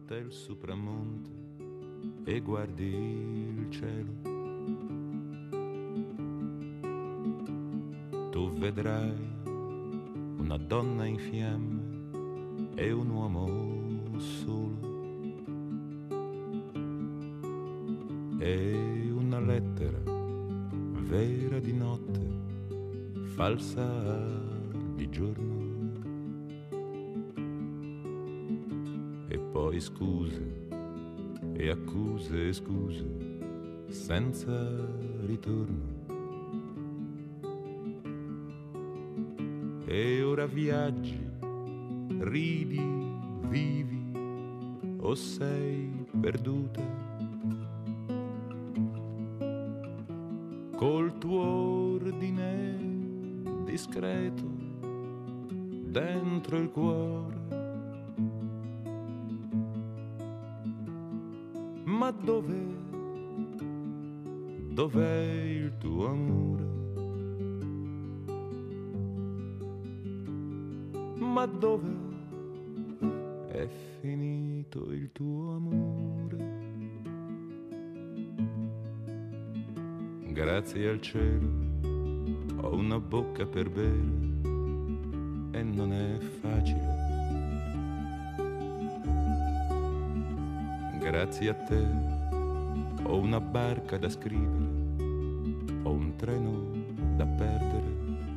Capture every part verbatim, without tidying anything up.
all'hotel Supramonte e guardi il cielo, tu vedrai una donna in fiamme e un uomo solo, e una lettera vera di notte, falsa di giorno. E poi scuse e accuse e scuse senza ritorno. E ora viaggi, ridi, vivi, o sei perduta col tuo ordine discreto dentro il cuore. Ma dov'è, dov'è il tuo amore? Ma dov'è, è finito il tuo amore? Grazie al cielo ho una bocca per bere e non è facile. Grazie a te ho una barca da scrivere, ho un treno da perdere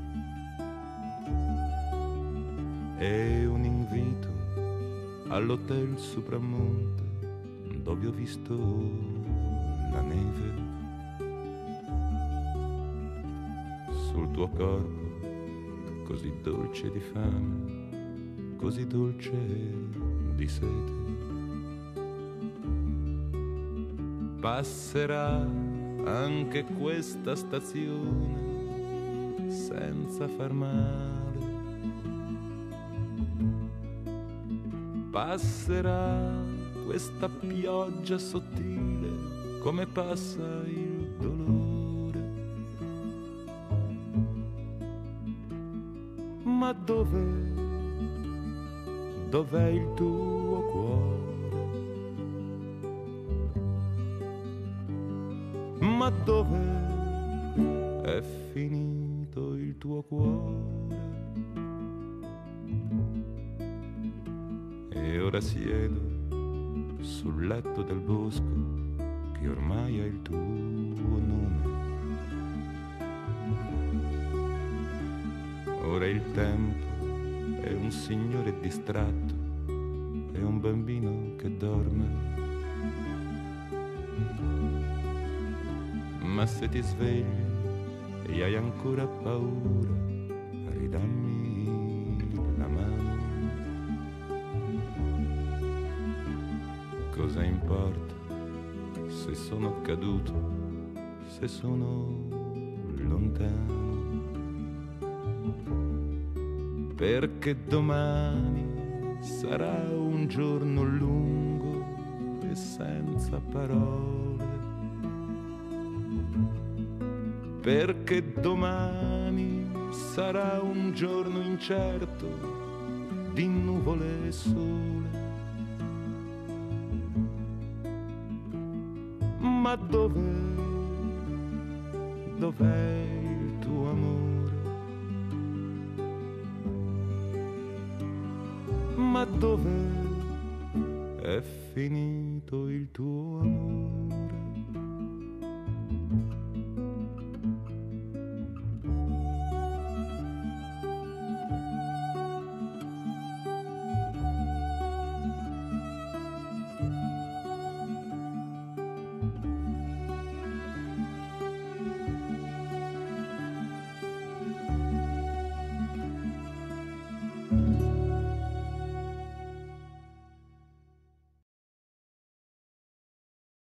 e un invito all'hotel Supramonte dove ho visto la neve sul tuo corpo, così dolce di fame, così dolce di sete. Passerà anche questa stazione senza far male. Passerà questa pioggia sottile come passa il dolore. Ma dov'è, dov'è il tuo cuore? Ma dov'è, è finito il tuo cuore? E ora siedo sul letto del bosco che ormai ha il tuo nome. Ora il tempo è un signore distratto e un bambino che dorme. Ma se ti svegli e hai ancora paura, ridammi la mano. Cosa importa se sono caduto, se sono lontano? Perché domani sarà un giorno lungo e senza parole. Perché domani sarà un giorno incerto di nuvole e sole. Ma dov'è, dov'è il tuo amore? Ma dov'è, è finito il tuo amore?